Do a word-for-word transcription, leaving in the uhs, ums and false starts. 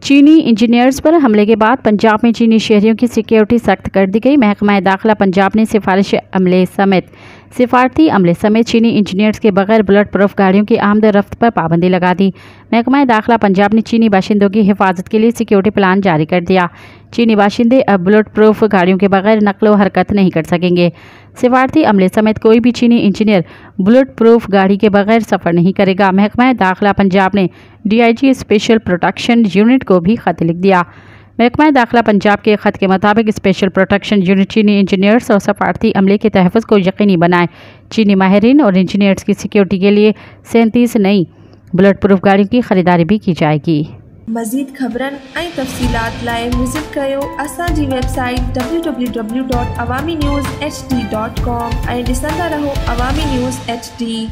चीनी इंजीनियर्स पर हमले के बाद पंजाब में चीनी शहरियों की सिक्योरिटी सख्त कर दी गई। महकमा दाखिला पंजाब ने सिफारिश अमले समेत सिफारती अमले समेत चीनी इंजीनियर्स के बगैर बुलेट प्रूफ गाड़ियों की आमद रफ्त पर पाबंदी लगा दी। महकमा दाखिला पंजाब ने चीनी बाशिंदों की हिफाजत के लिए सिक्योरिटी प्लान जारी कर दिया। चीनी बाशिंदे अब बुलेट प्रूफ गाड़ियों के बगैर नकलो हरकत नहीं कर सकेंगे। सिफारती अमले समेत कोई भी चीनी इंजीनियर बुलेट प्रूफ गाड़ी के बगैर सफ़र नहीं करेगा। महकमा दाखिला पंजाब ने D I G special protection unit को भी खत लिख दिया। महकमा दाखिला पंजाब के खत के मुताबिक स्पेशल प्रोटेक्शन यूनिट चीनी इंजीनियर्स और सफारती अमले के तहफ़्फ़ुज़ को यकीनी बनाए। चीनी माहिरीन और इंजीनियर्स की सिक्योरिटी के लिए सैंतीस नई बुलेट प्रूफ गाड़ियों की खरीदारी भी की जाएगी। मज़ीद ख़बरन ऐं तफ़सीलात लाइ विज़िट कयो असांजी website W W W dot Awami news H D dot com ऐं ॾिसंदा रहो अवामी न्यूज़ एच डी।